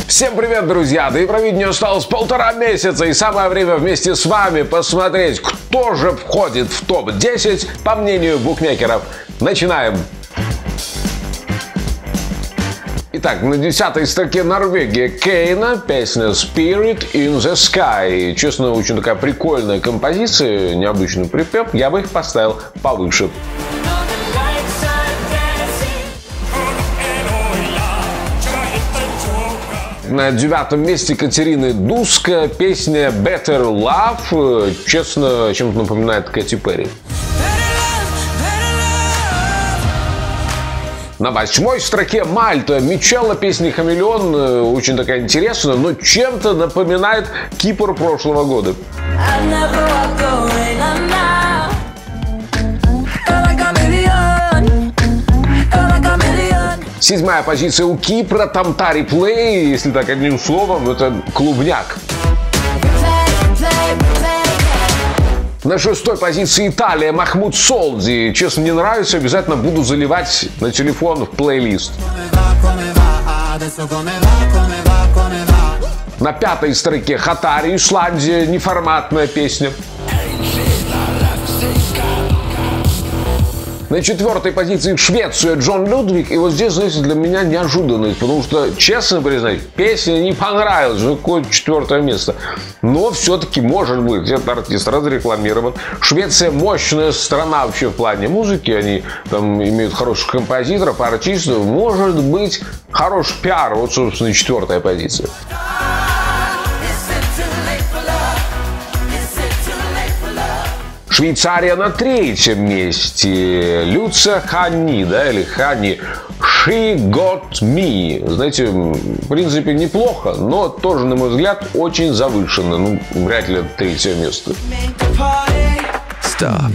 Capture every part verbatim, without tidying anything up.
Всем привет, друзья! До Евровидения осталось полтора месяца, и самое время вместе с вами посмотреть, кто же входит в топ десять по мнению букмекеров. Начинаем! Итак, на десятой строке Норвегия, Кейна, песня Spirit in the Sky. Честно, очень такая прикольная композиция, необычный припев, я бы их поставил повыше. На девятом месте Катерины Дуска, песня Better Love, честно, чем-то напоминает Кэти Перри. На восьмой строке Мальта, Мичелла, песня «Хамелеон», очень такая интересная, но чем-то напоминает Кипр прошлого года. Седьмая позиция у Кипра, Тамтари Плей, если так одним словом, это клубняк. На шестой позиции Италия, Махмуд Солди. Честно, мне нравится, обязательно буду заливать на телефон в плейлист. На пятой строке Хатари, Исландия, неформатная песня. На четвертой позиции Швеция, Джон Людвиг. И вот здесь, знаете, для меня неожиданность. Потому что, честно признать, песня не понравилась. Какое четвертое место. Но все-таки, может быть, этот артист разрекламирован. Швеция мощная страна вообще в плане музыки. Они там имеют хороших композиторов, артистов. Может быть, хороший пиар. Вот, собственно, четвертая позиция. Швейцария на третьем месте. Люция Ханни, да, или Ханни. She Got Me. Знаете, в принципе, неплохо, но тоже, на мой взгляд, очень завышенно. Ну, вряд ли это третье место. Stop.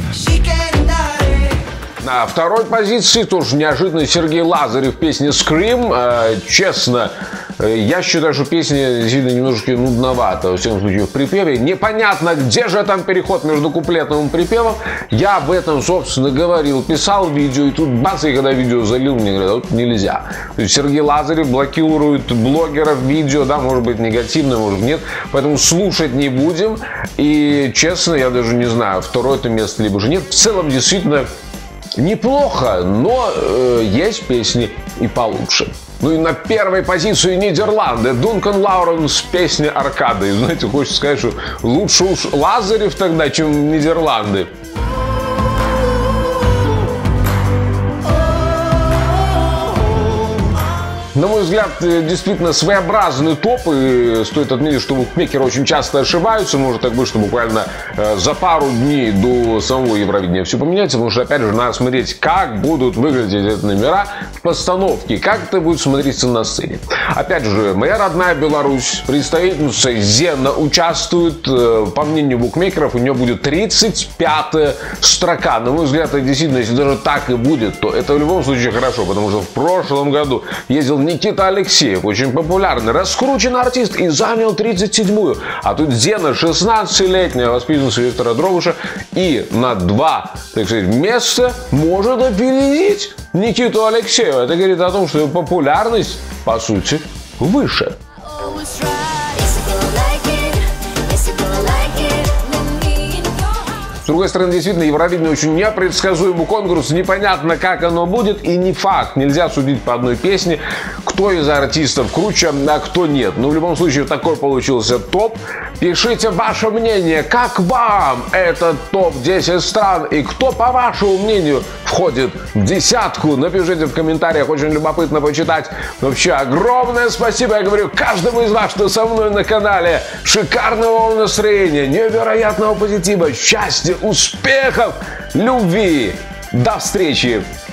На второй позиции тоже неожиданно Сергей Лазарев, песня Scream. Честно, я считаю, что песня действительно немножечко нудновата, во всяком случае, в припеве. Непонятно, где же там переход между куплетом и припевом. Я об этом, собственно, говорил, писал видео, и тут бац, и когда видео залил, мне говорят, вот нельзя. То есть Сергей Лазарев блокирует блогеров видео, да, может быть негативно, может нет, поэтому слушать не будем. И, честно, я даже не знаю, второе это место либо же нет. В целом, действительно, неплохо, но э, есть песни и получше. Ну и на первой позиции Нидерланды. Дункан Лауренс, песня «Аркады». И, знаете, хочется сказать, что лучше уж Лазарев тогда, чем Нидерланды. На мой взгляд, действительно своеобразный топ, и стоит отметить, что букмекеры очень часто ошибаются. Может так быть, что буквально за пару дней до самого Евровидения все поменяется, потому что, опять же, надо смотреть, как будут выглядеть эти номера в постановке, как это будет смотреться на сцене. Опять же, моя родная Беларусь, представительница Зена участвует, по мнению букмекеров, у нее будет тридцать пятая строка. На мой взгляд, это действительно, если даже так и будет, то это в любом случае хорошо, потому что в прошлом году ездил Никита Алексеев, очень популярный, раскрученный артист, и занял тридцать седьмую. А тут Зена, шестнадцатилетняя воспитанница Виктора Дровыша, и на два, так сказать, места может опередить Никиту Алексеева. Это говорит о том, что его популярность, по сути, выше. С другой стороны, действительно, Евровидение очень непредсказуемый конкурс, непонятно, как оно будет, и не факт. Нельзя судить по одной песне, кто из артистов круче, а кто нет. Но в любом случае, такой получился топ. Пишите ваше мнение, как вам этот топ десять стран, и кто, по вашему мнению, входит в десятку. Напишите в комментариях, очень любопытно почитать. Вообще, огромное спасибо, я говорю, каждому из вас, что со мной на канале. Шикарного настроения, невероятного позитива, счастья, успехов, любви. До встречи!